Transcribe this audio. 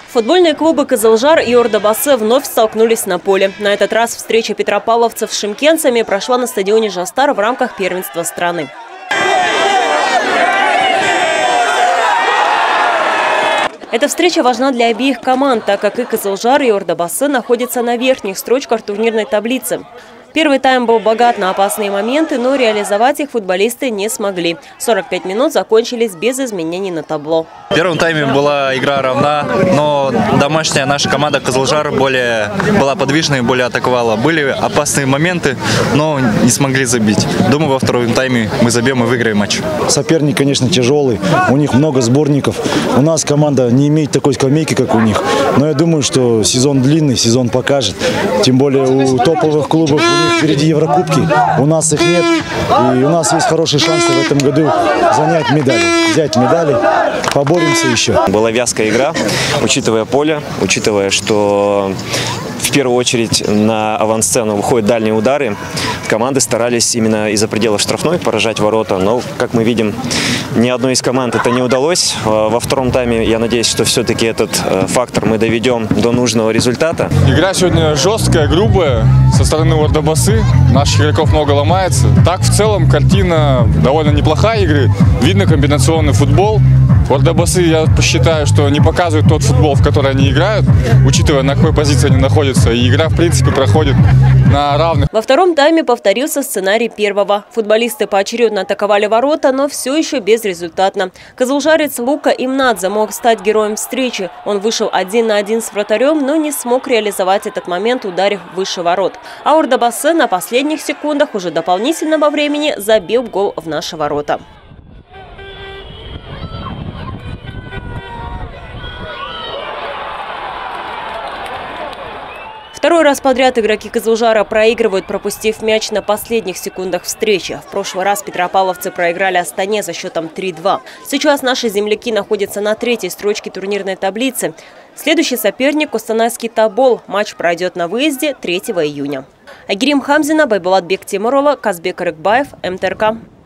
Футбольные клубы «Кызылжар» и «Ордабасы» вновь столкнулись на поле. На этот раз встреча петропавловцев с шымкентцами прошла на стадионе «Жастар» в рамках первенства страны. Эта встреча важна для обеих команд, так как и «Кызылжар», и «Ордабасы» находятся на верхних строчках турнирной таблицы. Первый тайм был богат на опасные моменты, но реализовать их футболисты не смогли. 45 минут закончились без изменений на табло. В первом тайме была игра равна, но домашняя наша команда «Кызылжар» была подвижной, более атаковала. Были опасные моменты, но не смогли забить. Думаю, во втором тайме мы забьем и выиграем матч. Соперник, конечно, тяжелый. У них много сборников. У нас команда не имеет такой скамейки, как у них. Но я думаю, что сезон длинный, сезон покажет. Тем более у топовых клубов у них впереди Еврокубки. У нас их нет. И у нас есть хорошие шансы в этом году занять медали. Взять медали. Поборемся еще. Была вязкая игра, учитывая поле, учитывая, что в первую очередь на авансцену выходят дальние удары. Команды старались именно из-за пределов штрафной поражать ворота, но, как мы видим, ни одной из команд это не удалось. Во втором тайме, я надеюсь, что все-таки этот фактор мы доведем до нужного результата. Игра сегодня жесткая, грубая, со стороны Ордабасы. Наших игроков много ломается. Так, в целом, картина довольно неплохая игры. Видно комбинационный футбол. Ордабасы, я посчитаю, что не показывают тот футбол, в который они играют, учитывая, на какой позиции они находятся. И игра, в принципе, проходит на равных. Во втором тайме повторился сценарий первого. Футболисты поочередно атаковали ворота, но все еще безрезультатно. Кызылжарец Лука Имнадзе мог стать героем встречи. Он вышел 1 на 1 с вратарем, но не смог реализовать этот момент, ударив выше ворот. А Ордабасы на последних секундах уже дополнительного времени забил гол в наши ворота. Второй раз подряд игроки «Кызылжара» проигрывают, пропустив мяч на последних секундах встречи. В прошлый раз петропавловцы проиграли Астане за счетом 3-2. Сейчас наши земляки находятся на третьей строчке турнирной таблицы. Следующий соперник – Костанайский Тобол. Матч пройдет на выезде 3 июня. Айгерим Хамзина, Байболатбек Тимурова, Казбек Рыкбаев, МТРК.